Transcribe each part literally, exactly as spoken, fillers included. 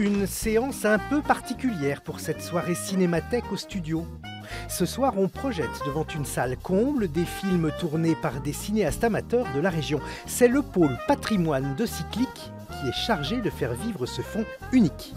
Une séance un peu particulière pour cette soirée cinémathèque au studio. Ce soir, on projette devant une salle comble des films tournés par des cinéastes amateurs de la région. C'est le pôle patrimoine de Cyclique qui est chargé de faire vivre ce fonds unique.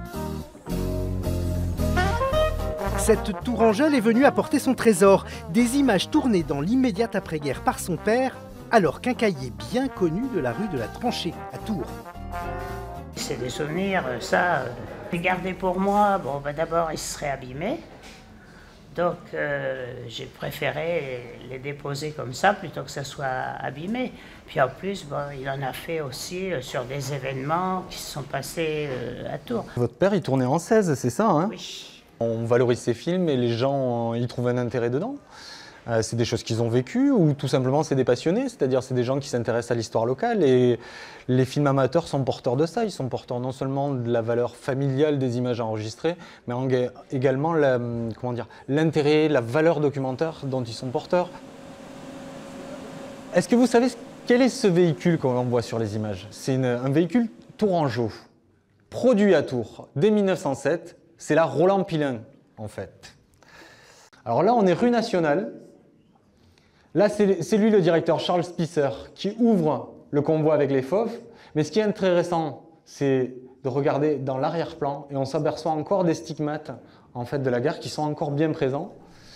Cette tourangelle est venue apporter son trésor, des images tournées dans l'immédiate après-guerre par son père, alors qu'un cahier bien connu de la rue de la Tranchée, à Tours. C'est des souvenirs, ça, euh, gardé pour moi, bon, ben d'abord, ils seraient abîmés. Donc, euh, j'ai préféré les déposer comme ça, plutôt que ça soit abîmé. Puis en plus, bon, il en a fait aussi euh, sur des événements qui se sont passés euh, à Tours. Votre père, il tournait en seize, c'est ça, hein? Oui. On valorise ces films et les gens y trouvent un intérêt dedans. Euh, c'est des choses qu'ils ont vécues ou tout simplement c'est des passionnés, c'est-à-dire c'est des gens qui s'intéressent à l'histoire locale et les films amateurs sont porteurs de ça. Ils sont porteurs non seulement de la valeur familiale des images enregistrées, mais également la, comment dire, l'intérêt, la valeur documentaire dont ils sont porteurs. Est-ce que vous savez quel est ce véhicule qu'on voit sur les images? C'est un véhicule tourangeau, produit à Tours dès mille neuf cent sept. C'est la Roland Pilin, en fait. Alors là, on est rue Nationale. Là, c'est lui le directeur, Charles Spicer, qui ouvre le convoi avec les fauves. Mais ce qui est intéressant, c'est de regarder dans l'arrière-plan et on s'aperçoit encore des stigmates en fait, de la guerre qui sont encore bien présents.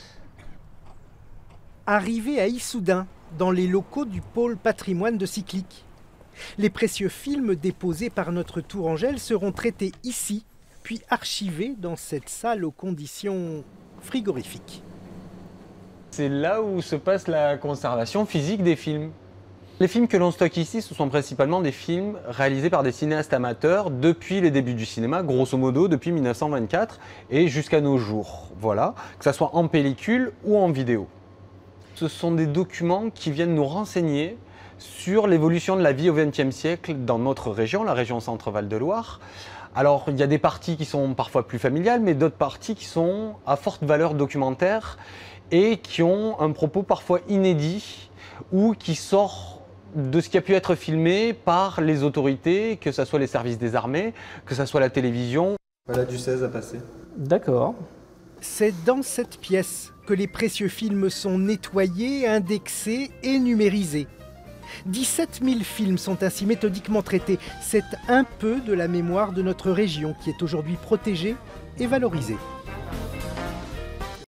Arrivé à Issoudun, dans les locaux du pôle patrimoine de Cyclique. Les précieux films déposés par notre Tourangelle seront traités ici, puis archivés dans cette salle aux conditions frigorifiques. C'est là où se passe la conservation physique des films. Les films que l'on stocke ici, ce sont principalement des films réalisés par des cinéastes amateurs depuis les débuts du cinéma, grosso modo depuis mille neuf cent vingt-quatre et jusqu'à nos jours. Voilà, que ce soit en pellicule ou en vidéo. Ce sont des documents qui viennent nous renseigner sur l'évolution de la vie au vingtième siècle dans notre région, la région Centre-Val de Loire. Alors, il y a des parties qui sont parfois plus familiales, mais d'autres parties qui sont à forte valeur documentaire et qui ont un propos parfois inédit ou qui sort de ce qui a pu être filmé par les autorités, que ce soit les services des armées, que ce soit la télévision. Voilà du seize à passer. D'accord. C'est dans cette pièce que les précieux films sont nettoyés, indexés et numérisés. dix-sept mille films sont ainsi méthodiquement traités. C'est un peu de la mémoire de notre région qui est aujourd'hui protégée et valorisée.